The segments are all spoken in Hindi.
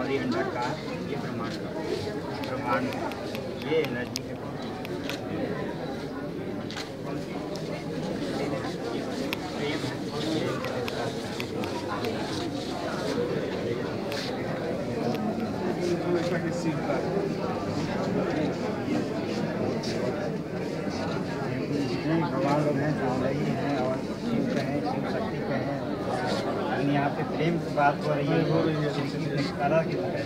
और ये अंडाकार, ये ब्रह्मांड का ब्रह्मांड, ये एनर्जी है। भगवान लोग हैं, सावलई हैं और शिव का है, शिव शक्ति का है। लेकिन यहाँ पे प्रेम की बात हो रही है, कला की तरह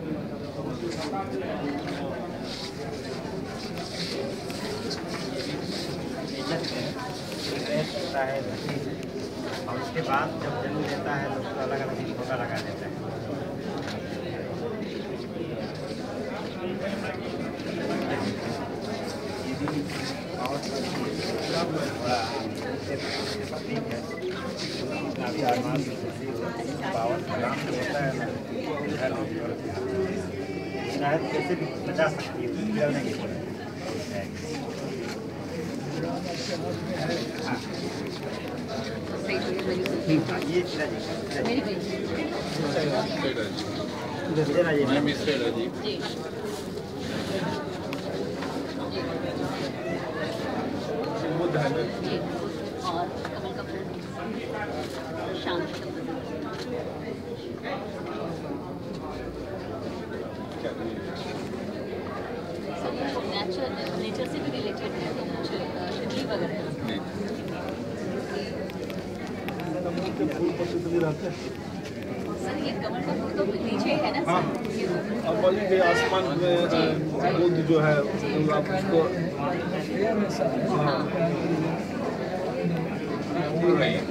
होता है। और उसके बाद जब जन्म लेता है तो उसको अलग अलग छोटा लगा देता है। शायद कैसे भी बचा सकती है, गिरने की ये और कमल का फूल शांति का नेचर से भी रिलेटेड है तो कुछ शिवली वगैरह सर। ये कमल का फूल तो नीचे है ना सर? और बोलिए कि आसमान में बुध जो है आप उसको उड़ रही है।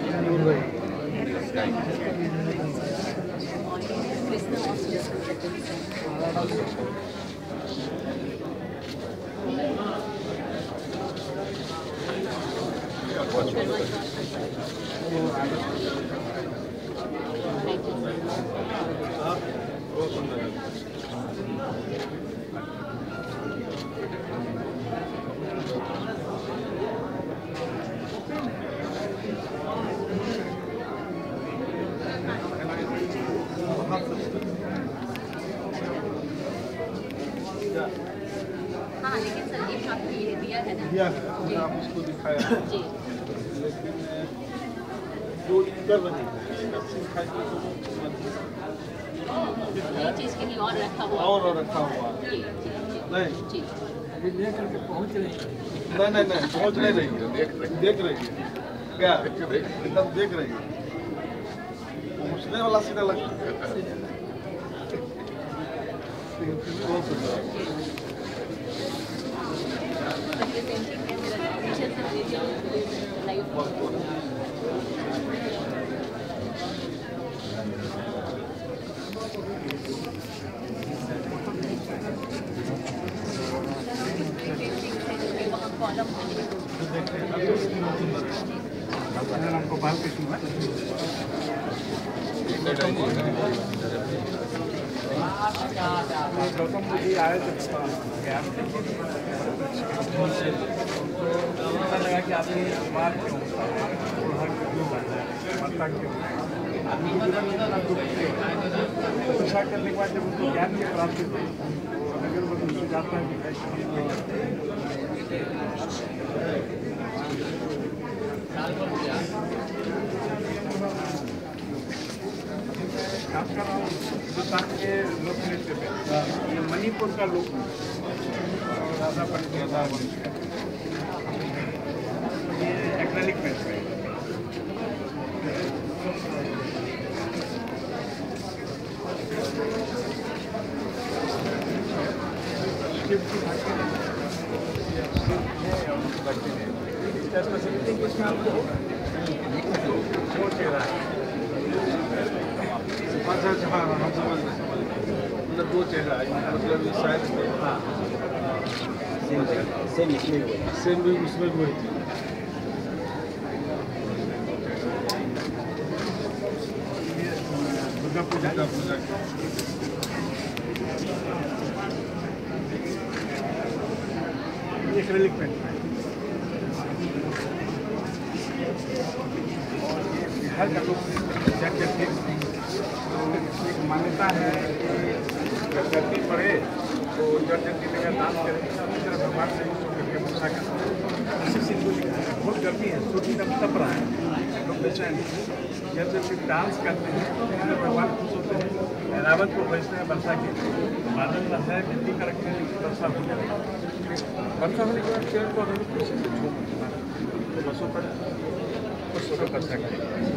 हाँ लेकिन सर ये आपने ये दिया है ना? दिया है, आप उसको दिखाया जी। लेकिन जो कर रही है ये चीज़ के लिए और रखा हुआ और रखा हुआ जी नहीं जी नहीं पहुँच नहीं रही है, देख रही है क्या एकदम देख रही है। पहुँचने वाला सीधा लगता है। बहुत सुंदर हमको बाल कृष्ण गौतम जी आए थे ज्ञान पता लगा कि आपकी बीमार क्यों होता है, माता क्यों आदमी को जीवन में ना दुख क्यों। तपस्या करने के बाद जब उसको ज्ञान की प्राप्ति हुई अगर वो उससे जाता है काम कर रहा हूँ हिंदुस्तान के लोक नृत्य में। ये मणिपुर का लोक राधा पंडित ये एक्रेलिक पेंट है। शिव की भाषा इसमें आपको वो चेहरा है। अच्छा अच्छा हाँ हम समझ गए मतलब दो चेहरा मतलब इस साइड से हाँ सेम इसमें हुआ सेम भी उसमें हुई थी। दुर्गा पूजा एक्रेलिक पेंट है। और ये बिहार का लोग एक मान्यता है जब गर्मी पड़े तो जब जल्दी लगा डांस करें अपनी तरफ भगवान से सो करके वर्षा करें। इसी से इनको लिखा है बहुत गर्मी है, सूर्य एकदम तप रहा है, लोग बेचैन जब जब डांस करते हैं तो भगवान खुश होते हैं, रावत को भेजते हैं वर्षा के बादल है बिजली का रखते हैं, वर्षा हो जाएगी। वर्षा होने के बाद पेड़ पौधे भी खुशी से झूम तो बसों पर कुछ समय वर्षा करेंगे।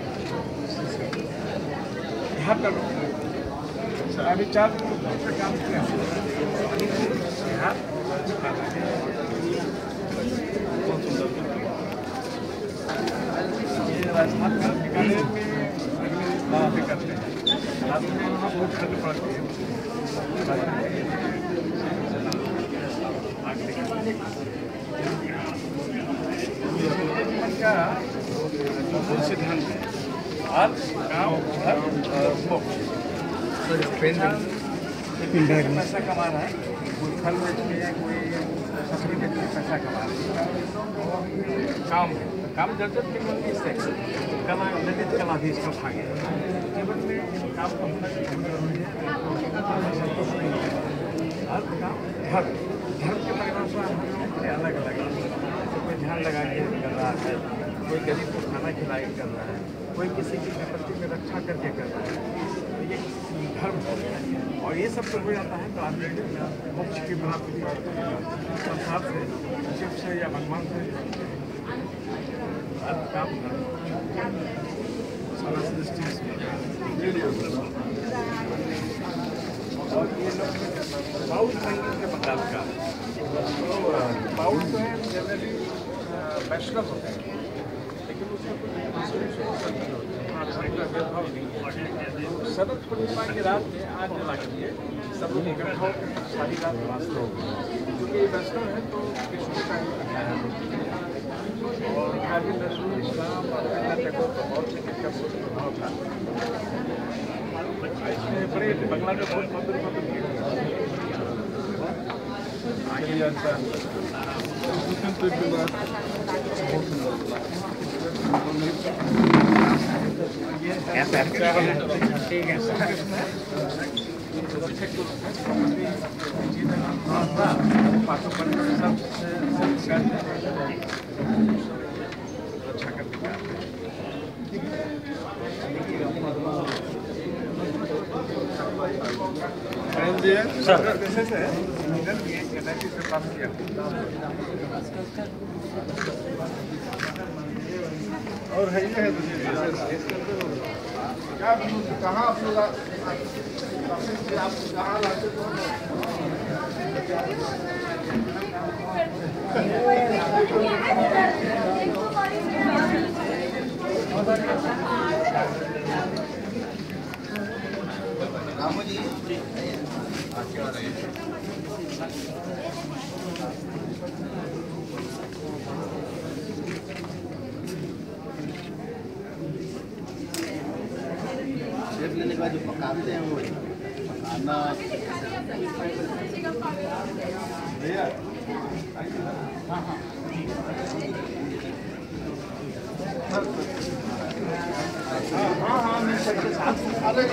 यहाँ पर अभी 4 दिन से काम किया यहाँ बहुत सुंदर ये राजस्थान का बीकानेर में वहाँ पे करते हैं, रात में वहाँ बहुत ठंड पड़ती है। का जो सिद्धांत है आज गाँव घर मोक्ष पैसा कमा रहा है, कोई फल बेच के कोई सब्जी बेच के पैसा कमा रहा है, काम है काम जरूरत की मंगी से कला ललित कला भी इसका भाग है। जीवन में काम का होना बहुत जरूरी है। हर काम धर्म के परिभाषा हम लोग के अलग अलग है। कोई ध्यान लगा के कर रहा है, कोई गरीब को खाना खिला के कर रहा है, कोई किसी की संपत्ति में रक्षा करके कर रहा है, तो ये धर्म हो गया। और ये सब तो हो जाता है तो आदमी मोक्ष की प्राप्ति संसार से शिव से या भगवान से काम सारा सृष्टि और ये लोग बाउल संगीत के बंगाल का बाउल तो है जनरली वैष्णव होते हैं, लेकिन उसमें भेदभाव नहीं है। शरद पूर्णिमा की रात में आज जला के लिए सब लोग इकट्ठा होकर सारी रात वास्तव होगा, क्योंकि ये वैष्णव है तो कृष्ण का और काफी नजरुल इस्लाम और टैगोर का बहुत संगीत का बहुत प्रभाव था। इसमें बड़े बंगला में बहुत मधुर ठीक है अच्छा करने का से पास किया और है ये क्या कहाँ आप लोग कहाँ लाते शेप लेने के बाद जो पकाते हैं वो पकाना भैया हाँ मिल सकते अरे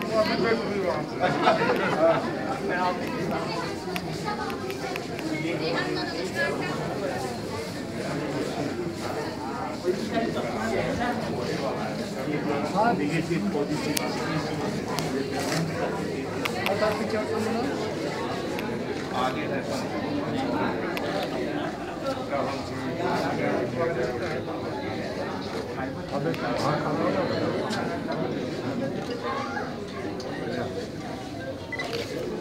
आगे रहता है